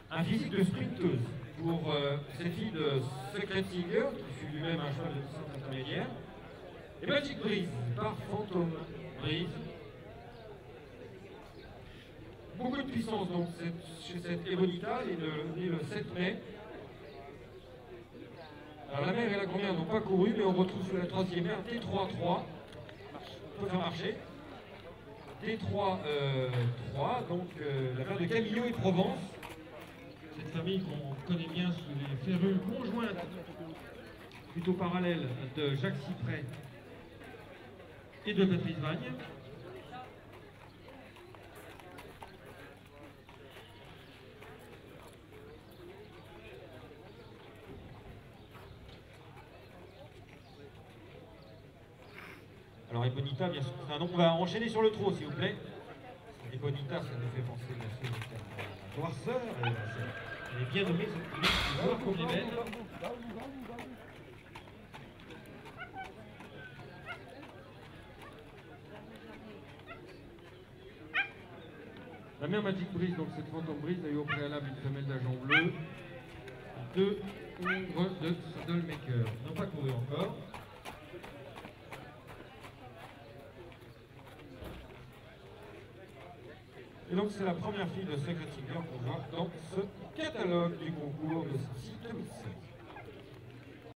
un physique de sprinteuse pour cette fille de Secret Singer, qui fut lui-même un cheval de distance intermédiaire. Et Magic Breeze par Phantom Breeze. Beaucoup de puissance donc chez cette Ebonita, née le 7 mai. Alors la mère et la grand-mère n'ont pas couru, mais on retrouve sur la troisième mère T3-3. On peut faire marcher. T3-3, donc la mère de Camillo et Provence. Cette famille qu'on connaît bien sous les férules conjointes, plutôt parallèles, de Jacques Cyprès et de Patrice Vagne. Alors Ebonita, bien sûr, c'est un nom qu'on va enchaîner sur le trot, s'il vous plaît. Ebonita, ça nous fait penser bien sûr à la noirceur. Elle est bien nommée, cette couleur, tu vois comme elle est belle. La mère Magic Breeze, donc cette Phantom Breeze, a eu au préalable une femelle d'agent bleu, deux ombres de Saddlemaker. Ils n'ont pas couru encore. Et donc c'est la première fille de Secret Singer qu'on voit dans ce catalogue du concours de City 2016.